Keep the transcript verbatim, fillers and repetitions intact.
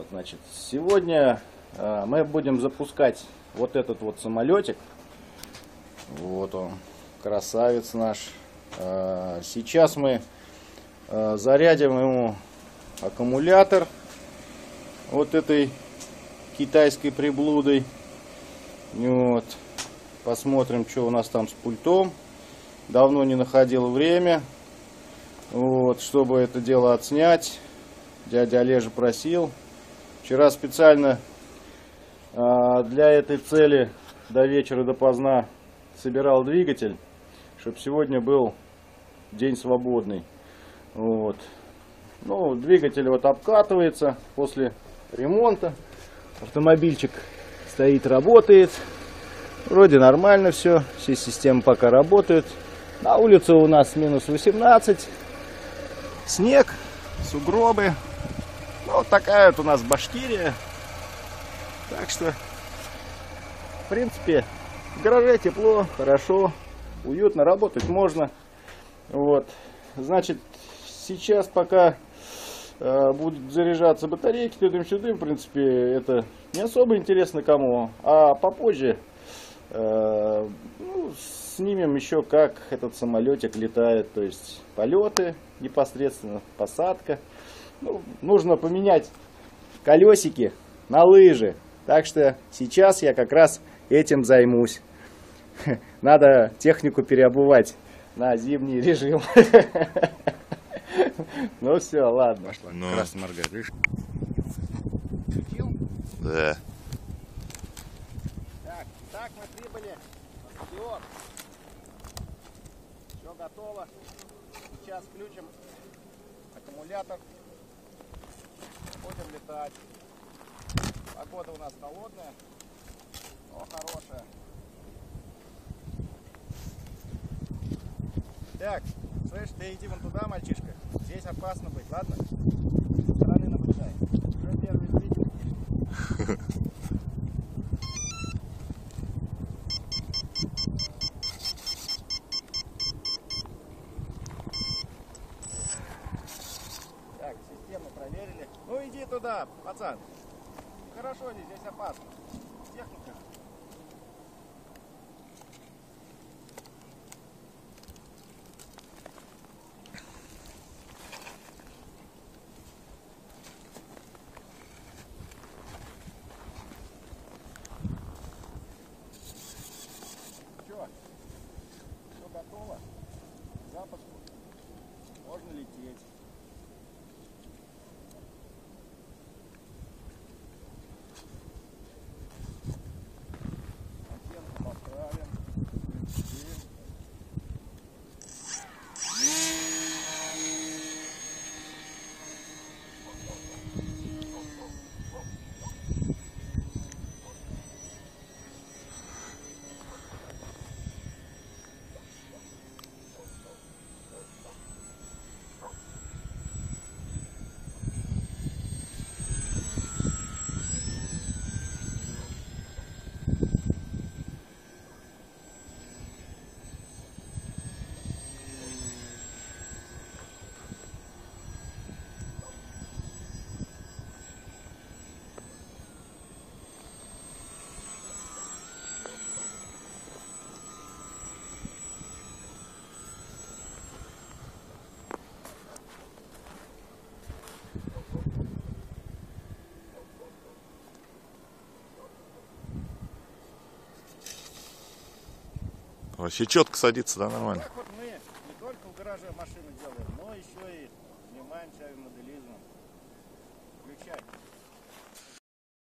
Вот, значит, сегодня э, мы будем запускать вот этот вот самолетик. Вот он, красавец наш. Э, сейчас мы э, зарядим ему аккумулятор вот этой китайской приблудой. Вот. Посмотрим, что у нас там с пультом. Давно не находил время, вот, чтобы это дело отснять. Дядя Олежа просил. Вчера специально э, для этой цели до вечера допоздна собирал двигатель, чтобы сегодня был день свободный. Вот. Ну, двигатель вот обкатывается после ремонта. Автомобильчик стоит, работает. Вроде нормально все. Все системы пока работают. На улице у нас минус восемнадцать. Снег, сугробы. Ну, вот такая вот у нас Башкирия. Так что, в принципе, в гараже тепло, хорошо, уютно, работать можно. Вот. Значит, сейчас пока э, будут заряжаться батарейки, тудым-сюдым, в принципе, это не особо интересно кому. А попозже э, ну, снимем еще, как этот самолетик летает. То есть полеты непосредственно, посадка. Ну, нужно поменять колесики на лыжи. Так что сейчас я как раз этим займусь. Надо технику переобувать на зимний режим. Ну все, ладно. Пошла. Красный моргает, видишь? Шутил? Да. Так, так мы прибыли. Все. Все готово. Сейчас включим аккумулятор. Будем летать. Погода у нас холодная, но хорошая. Так, слышь, ты иди вон туда, мальчишка. Здесь опасно быть, ладно? Со стороны наблюдай. Уже первый видел. Так, систему проверили. Ну иди туда, пацан. Хорошо, здесь опасно. Техника. Все, все готово. К запуску. Можно лететь. Вообще четко садится, да, нормально. Так вот мы не только в гараже машины делаем, но еще и занимаемся авиамоделизмом. Включай.